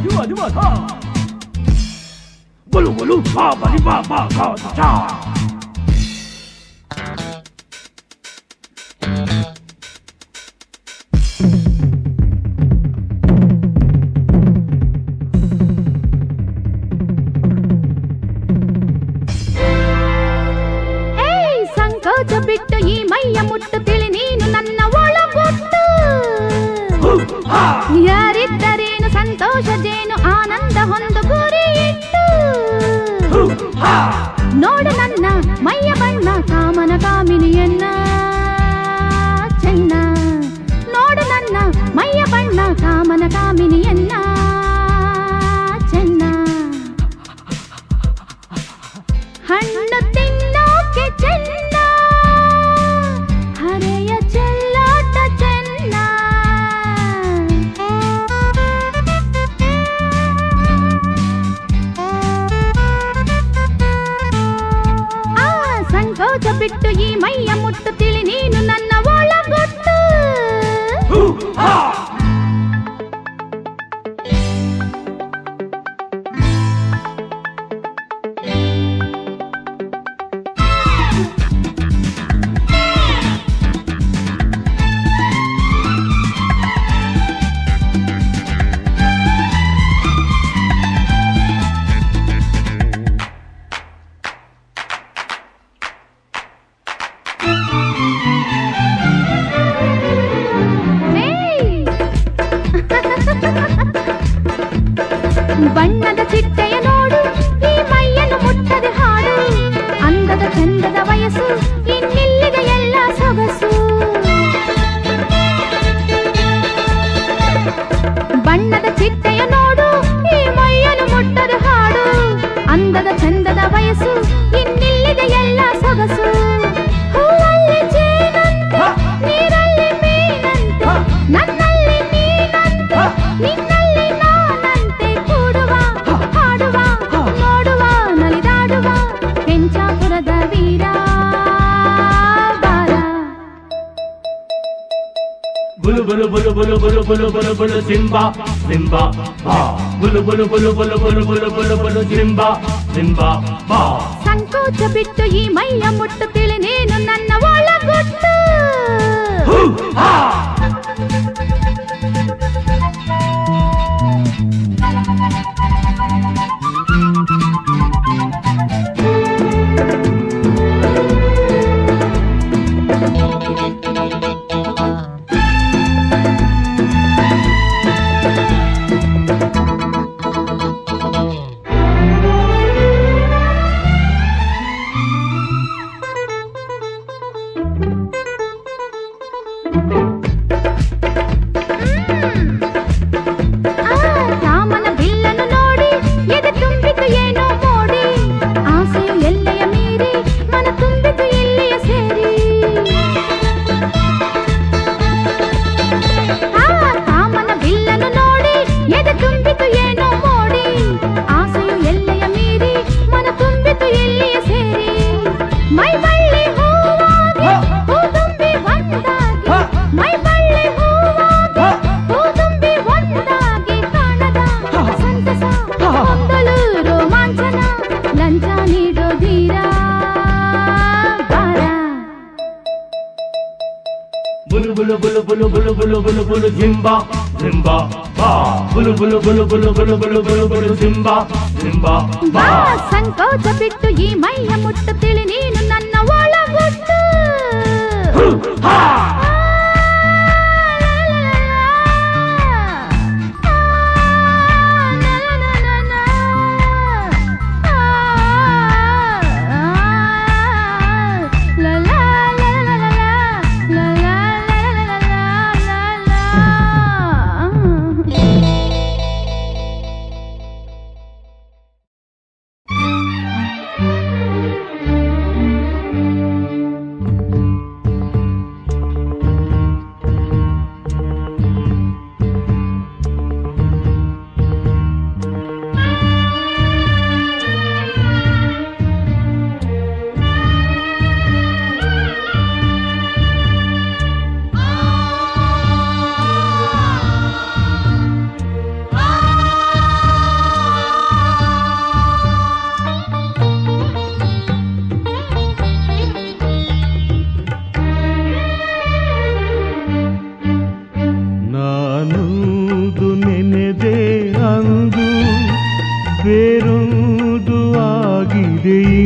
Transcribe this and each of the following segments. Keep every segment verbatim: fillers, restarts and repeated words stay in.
ದಿವ ದಿವ ಧಾ ಬಲು ಬಲು ಬಾ ಬಲಿ ಬಾ ಬಾ ಕಾ ಚಾ ಏಯ್ ಸಂಕೋಚ ಬಿಟ್ಟು ಈ ಮೈಯ ಮುಟ್ಟು ತಿಳಿ ನೀನು ನನ್ನ ಒಳಗೊಟ್ಟು ಯಾರಿದ್ದರೇನು ಸಂತೋಷ ಜೇನು ಆನಂದ ಹೊಂದು ಗುರಿ ಇಟ್ಟು ನೋಡು ನನ್ನ ಮೈಯ ಬಣ್ಣ ಕಾಮನ ಕಾಮಿನಿಯನ್ನ ಚೆನ್ನ ನೋಡು ನನ್ನ ಮೈಯ ಬಣ್ಣ ಕಾಮನ ಕಾಮಿನಿಯನ್ನ ಚೆನ್ನ ಹಣ್ಣು ತಿನ್ನೋಕೆ ಚೆನ್ನ ಹರೆಯ ಚೆಲ್ಲಾಟ ಚೆನ್ನ ಆ ಸಂಕೋಚ ಬಿಟ್ಟು ಈ ಮೈಯ ಮುಟ್ಟು ತಿಳಿ ನೀನು ನನ್ನ ಒಳಗೊಟ್ಟು ಬಣ್ಣದ ಚಿಟ್ಟೆಯ ನೋಡು ಈ ಮೈಯನ್ನು ಮುಟ್ಟದೆ ಹಾಡು ಅಂದದ ಚಂದದ ವಯಸ್ಸು ಇನ್ನಿಲ್ಲಿಗೆ ಎಲ್ಲ ಸೊಗಸು ಬಣ್ಣದ ಚಿಟ್ಟೆಯ ನೋಡು ಈ ಮೈಯನ್ನು ಮುಟ್ಟದೆ ಹಾಡು ಅಂದದ ಚಂದದ ವಯಸ್ಸು ಇನ್ನಿಲ್ಲಿಗೆ ಎಲ್ಲ ಸೊಗಸು ಹೂವಲ್ಲಿ ಜೇನಂತೆ ನೀರಲ್ಲಿ ಮೀನಂತೆ ನನ್ನಲ್ಲಿ ನೀನಂತೆ ನಿನ್ನಲ್ಲಿ ನಾನಂತೆ ಕೂಡುವ ಹಾಡುವ ನೋಡುವ ನಲಿದಾಡುವ ಕೆಂಚಾಪುರದ ವೀರ ಬಾರ ಬುಲು ಬುಲು ಬುಲು ಬುಲು ಬುಲು ಬುಲು ಬುಲು ಬುಲು ಸಿಂಬಾ ಸಿಂಬಾ ಬಾ ಬುಲು ಬುಲು ಬುಲು ಬುಲು ಬುಲು ಬುಲು ಬುಲು ಬುಲು ಸಿಂಬಾ ಸಿಂಬಾ ಬಾ ಸಂಕೋಚ ಬಿಟ್ಟು ಈ ಮೈಯ ಮುಟ್ಟು ತಿಳಿ ನೀನು ನನ್ನ ಒಳಗೊಟ್ಟು ರಾಮನ ಬಿಲ್ಲನ್ನು ನೋಡಿ ಎದೆ ತುಂಬಿತು ಏನೋ ಮೋಡಿ ಆಸೆಯು ಎಲ್ಲೆಯ ಮೀರಿ ಮನ ತುಂಬಿತು ಇಲ್ಲಿಯ ಸೇರಿ ಆ ರಾಮನ ಬಿಲ್ಲನ್ನು ನೋಡಿ ಎದೆ ತುಂಬಿತು ಏನೋ ಮೋಡಿ ಆಸೆಯು ಎಲ್ಲೆಯ ಮೀರಿ ಮನ ತುಂಬಿತು ಇಲ್ಲಿಯ ಸೇರಿ ಮೈ ಬಳ್ಳಿ ಹೂವಾಗಿ ಹೂ ತುಂಬಿ ಒಂದಾಗಿ ಮೈ ಬಳ್ಳಿ ಹೂವಾಗಿ ಹೂ ತುಂಬಿ ಒಂದಾಗಿ ಕಾಣದ ಸಂತಸ ಹೊಂದಲು ರೋಮಾಂಚನ ಲಂಚ ನೀಡೋ ಧೀರ ಬಾರ ಬುಲು ಬುಲು ಬುಲು ಬುಲು ಬುಲು ಬುಲು ಬುಲು ಬುಲು ಸಿಂಬಾ ಸಿಂಬಾ ಬಾ ಬುಲು ಬುಲು ಬುಲು ಬುಲು ಬುಲು ಬುಲು ಬುಲು ಬುಲು ಸಿಂಬಾ ಸಿಂಬಾ ಬಾ ಸಂಕೋಚ ಬಿಟ್ಟು ಈ ಮೈಯ ಮುಟ್ಟು ತಿಳಿ ನೀನು ನನ್ನ ಒಳಗೊಟ್ಟು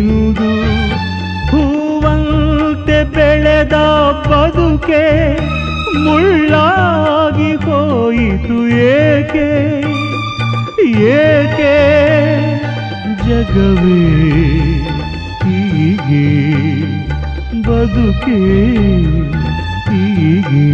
ಇಂದು ಹೂವಂತೆ ಬೆಳೆದ ಬದುಕೆ ಮುಳ್ಳಾಗಿ ಹೋಯಿತು ಏಕೆ ಏಕೆ ಜಗವೇ ಹೀಗೆ ಬದುಕೆ ಹೀಗೆ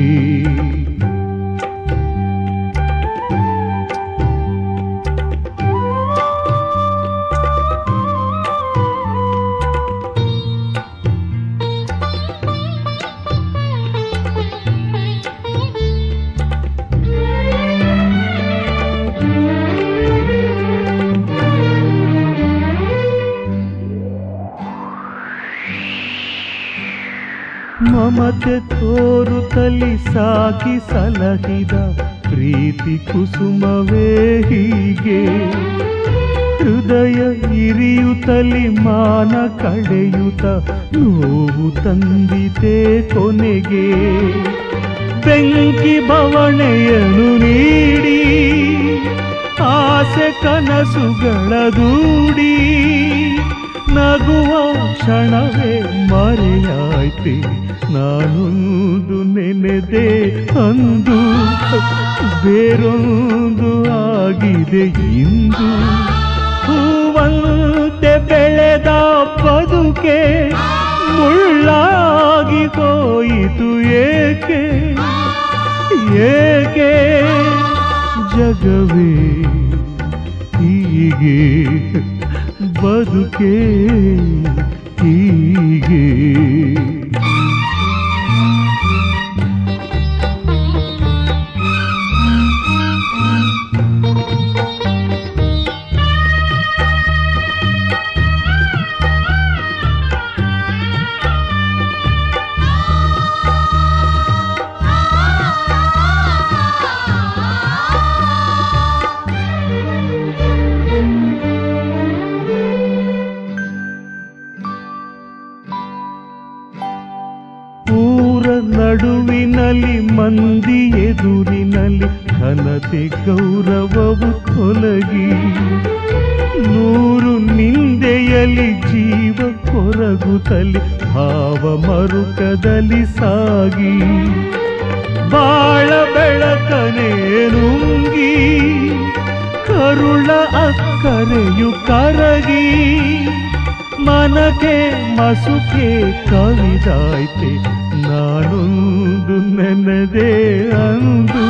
ಮಮತೆ ತೋರುತ್ತಲಿ ಸಾಕಿ ಸಲಹಿದ ಪ್ರೀತಿ ಕುಸುಮವೇ ಹೀಗೆ ಹೃದಯ ಇರಿಯುತ್ತಲಿ ಮಾನ ಕಳೆಯುತ್ತ ನೋವು ತಂದಿದೆ ಕೊನೆಗೆ ಬೆಂಕಿ ಬವಣೆಯನ್ನು ನೀಡಿ ಆಸೆ ಕನಸುಗಳ ದೂಡಿ ನಗುವ ಕ್ಷಣವೇ ಮರೆಯಾಯ್ತೆ ನಾನೊಂದು ನೆನೆದೆ ಅಂದು ಬೇರೊಂದು ಆಗಿದೆ ಇಂದು ಹೂವಂತೆ ಬೆಳೆದ ಬದುಕೆ ಮುಳ್ಳಾಗಿ ಹೋಯಿತು ಏಕೆ ಏಕೆ ಜಗವೇ ಹೀಗೆ ಬದುಕೆ ಹೀಗೆ ನಡುವಿನಲ್ಲಿ ಮಂದಿ ಎದುರಿನಲ್ಲಿ ಘನತೆ ಗೌರವವು ತೊಲಗಿ ನೂರು ನಿಂದೆಯಲ್ಲಿ ಜೀವ ಕೊರಗುತ್ತಲಿ ಭಾವ ಮರುಕದಲ್ಲಿ ಸಾಗಿ ಬಾಳ ಬೆಳಕನೆ ನುಂಗಿ ಕರುಳ ಅಕ್ಕರೆಯು ಕರಗಿ ಮನಕ್ಕೆ ಮಸುಕೆ ಕವಿದಾಯ್ತೆ ನಾನೊಂದು ನೆನದೆ ಅಂದು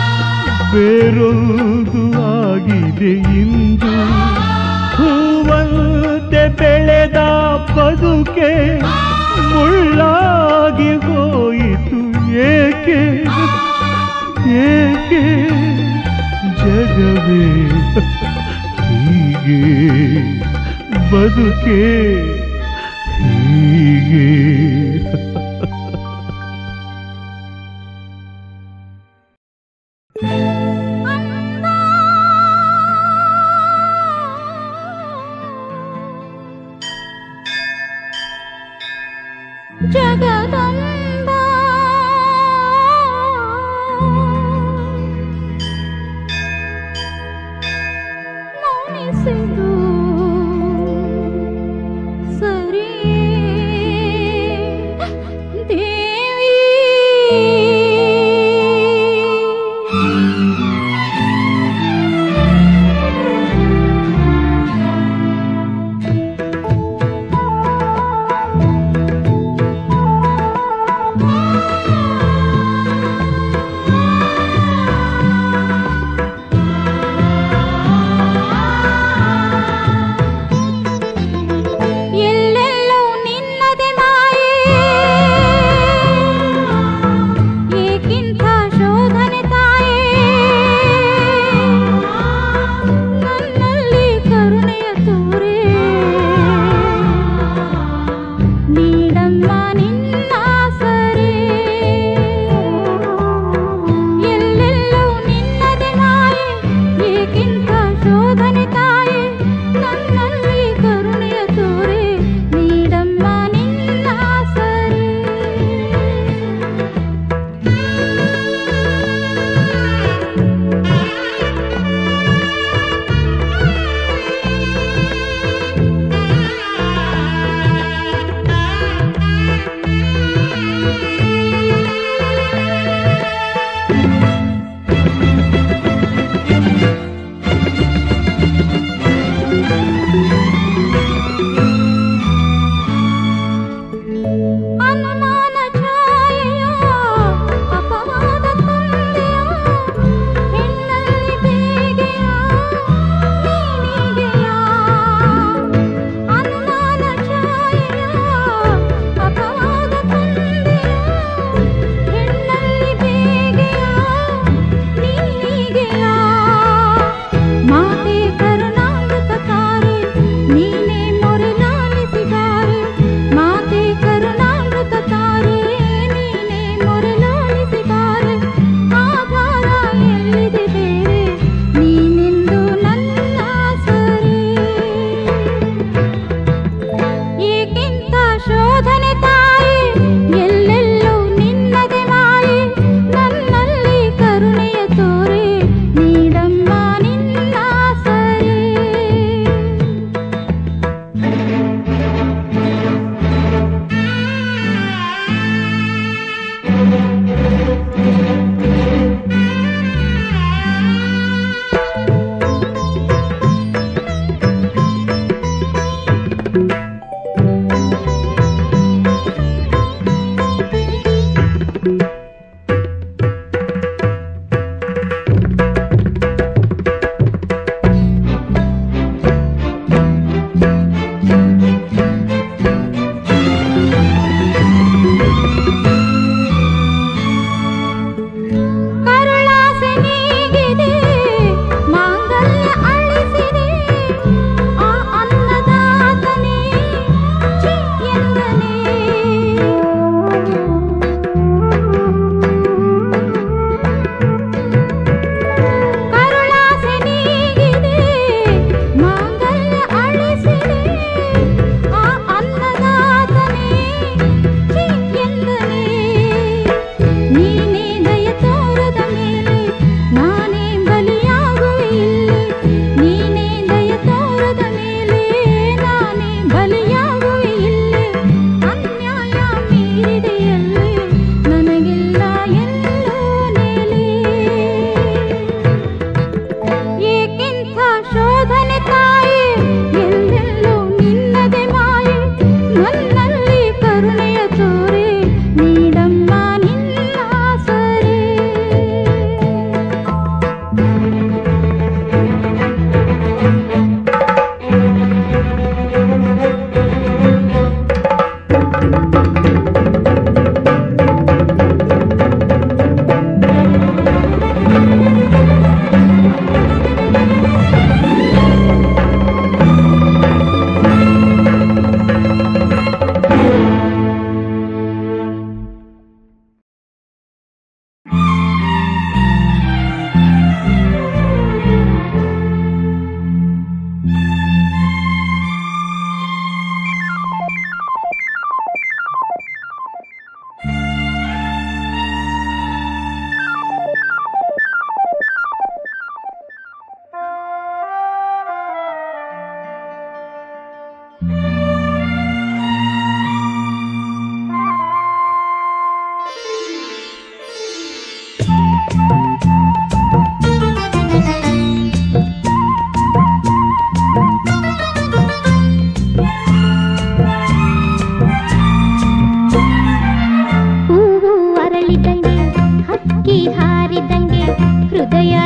ಬೇರೊಂದು ಆಗಿದೆ ಇಂದು ಹೂವಂತೆ ಬೆಳೆದ ಬದುಕೆ ಮುಳ್ಳಾಗಿ ಹೋಯಿತು ಏಕೆ ಏಕೆ ಜಗವೇ ಹೀಗೆ ಬದುಕೆ ಹೀಗೆ ಜಗದಂಬಾ ಮೌನಿಸಿದು ಸರಿ ದೇವಿ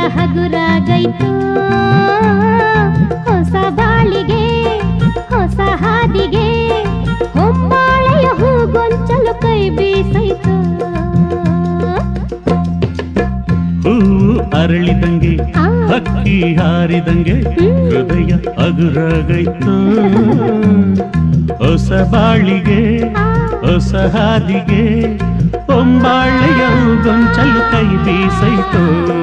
ಹಗುರಾಗೈತು ಹೊಸ ಬಾಳಿಗೆ ಹೊಸ ಹಾದಿಗೆ ಹೊಂಬಾಳೆಯ ಹೂಗೊಂಚಲು ಕೈ ಬೀಸೈತು ಹೂ ಅರಳಿದಂಗೆ ಹಕ್ಕಿ ಹಾರಿದಂಗೆ ಹೃದಯ ಹಗುರಾಗೈತು ಹೊಸ ಬಾಳಿಗೆ ಹೊಸ ಹಾದಿಗೆ ಹೊಂಬಾಳೆಯ ಹೂಗೊಂಚಲು ಕೈ ಬೀಸೈತು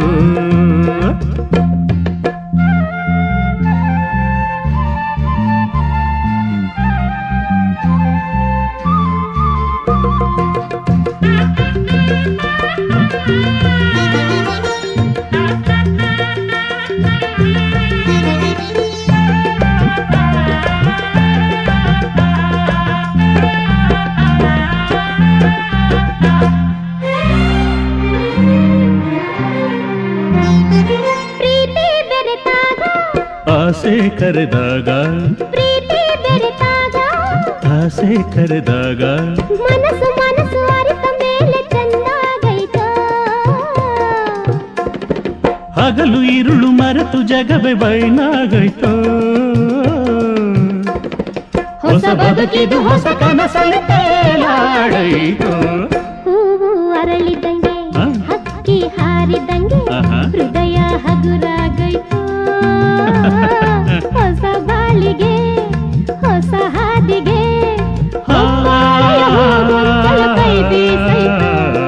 ಆಸೆ ಕರೆದಾಗ ಪ್ರೀತಿ ಬೆರೆತಾಗ ಆಸೆ ಕರೆದಾಗ ಮನಸ್ಸು ಮನಸ್ಸು ಅರಿತ ಮೇಲೆ ಚೆಂದಾಗೈತೋ ಹಗಲು ಇರುಳು ಮರೆತು ಜಗವೇ ಬೈನಾಗೈತೋ ಹೊಸ ಬದುಕಿದು ಹೊಸ ಕನಸಲ್ಲಿ ತೇಲಾಡೈತೋ ಹೂವು ಅರಳಿದಂಗೆ ಹಕ್ಕಿ ಹಾರಿದಂಗೆ ಹೃದಯ ಹಗುರಾಗೈತು ಹೊಸ ಬಾಳಿಗೆ ಹೊಸ ಹಾದಿಗೆ ಕೈ ಬೀಸೈತು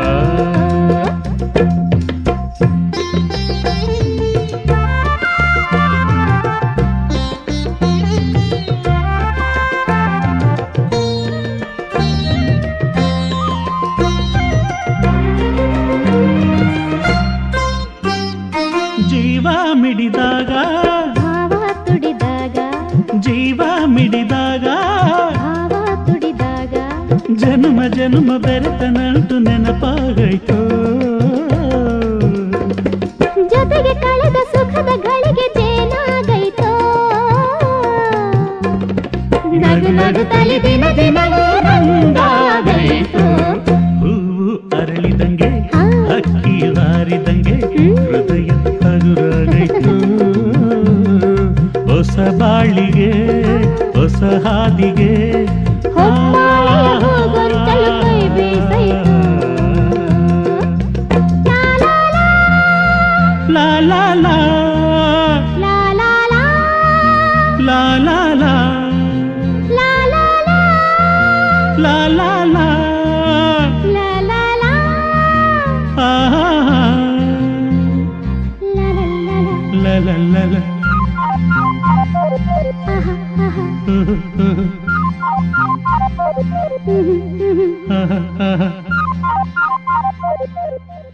ಜೀವ ಮಿಡಿದಾಗ ಭಾವ ತುಡಿದಾಗ ಜೀವ ಮಿಡಿದಾಗ ಭಾವ ತುಡಿದಾಗ ಜನ್ಮ ಜನ್ಮ ಬೆರೆತ ನಂಟು ನೆನಪಾಗೈತೋ ಜೊತೆಗೆ ಕಳೆದ ಸುಖದ ಗಳಿಗೆ ಜೇನಾಗೈತೋ ನಗು ನಗು ತಲೆ ದಿನ ದಿನವೂ ರಂಗಾಗೈತೋ ಹೂವು ಅರಳಿದಂಗೆ ಹಕ್ಕಿ ಹಾರಿದಂಗೆ ಹೃದಯ ಹಗುರಾಗೈತು ಹೊಸ ಬಾಳಿಗೆ ಹೊಸ ಹಾದಿಗೆ ಹೊಂಬಾಳೆಯ ಹೂಗೊಂಚಲು ಕೈ ಬೀಸೈತು ಲಾ ಲಾ ಲಾ ಲಾ ಲಾ ಲಾ ಲಾ ಲಾ ಲಾ ಲಾ ಲಾ ಲಾ ಲಾ ಲಾ ಲಾ ಲಾ ಲಾ ಲಾ ಆಹಾ ಲಾ ಲಾ ಲಾ la la la la ಆಹಾ ಆಹಾ ha ha ha